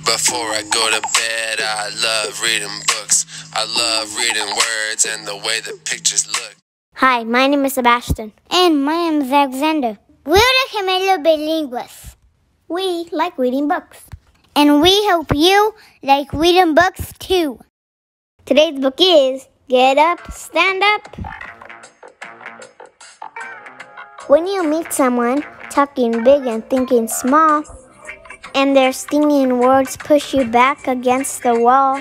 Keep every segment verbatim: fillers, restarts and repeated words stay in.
Before I go to bed, I love reading books. I love reading words and the way the pictures look. Hi, my name is Sebastian. And my name is Alexander. We're the Gemelo Bilingües. We like reading books. And we hope you like reading books too. Today's book is Get Up, Stand Up. When you meet someone talking big and thinking small, and their stinging words push you back against the wall,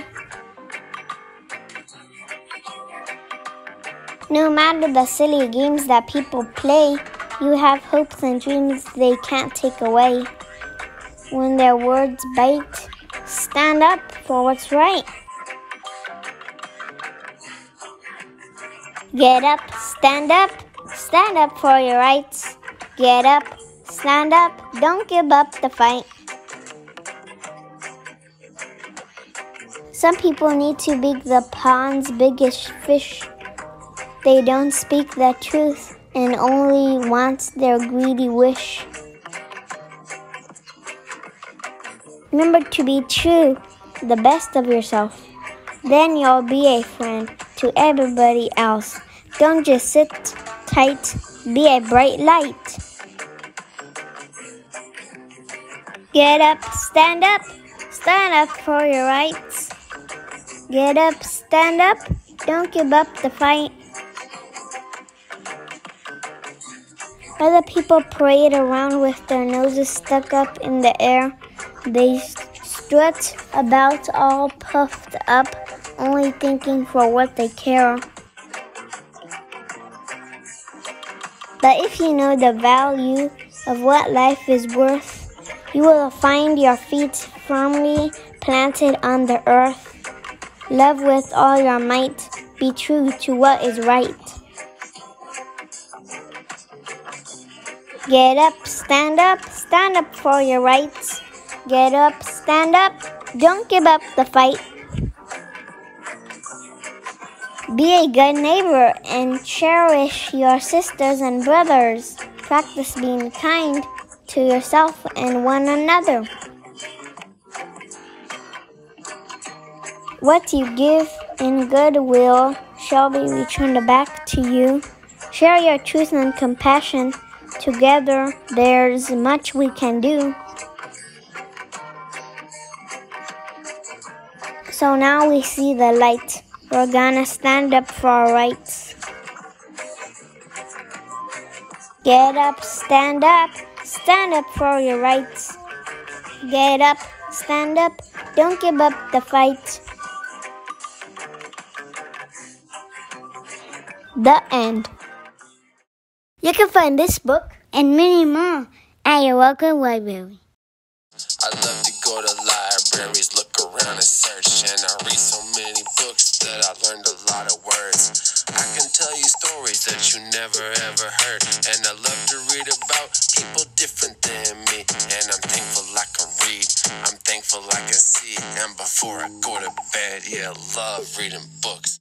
no matter the silly games that people play, you have hopes and dreams they can't take away. When their words bite, stand up for what's right. Get up, stand up, stand up for your rights. Get up, stand up, don't give up the fight. Some people need to be the pond's biggest fish. They don't speak the truth and only want their greedy wish. Remember to be true, the best of yourself. Then you'll be a friend to everybody else. Don't just sit tight, be a bright light. Get up, stand up, stand up for your rights. Get up, stand up, don't give up the fight. Other people parade around with their noses stuck up in the air. They strut about all puffed up, only thinking for what they care. But if you know the value of what life is worth, you will find your feet firmly planted on the earth. Love with all your might, be true to what is right. Get up, stand up, stand up for your rights. Get up, stand up, don't give up the fight. Be a good neighbor and cherish your sisters and brothers. Practice being kind to yourself and one another. What you give in goodwill shall be returned back to you. Share your truth and compassion. Together, there's much we can do. So now we see the light. We're gonna stand up for our rights. Get up, stand up, stand up for your rights. Get up, stand up, don't give up the fight. The end. You can find this book and many more at your local library. I love to go to libraries, look around and search, and I read so many books that I learned a lot of words. I can tell you stories that you never ever heard, and I love to read about people different than me. And I'm thankful I can read, I'm thankful I can see, and before I go to bed, yeah, I love reading books.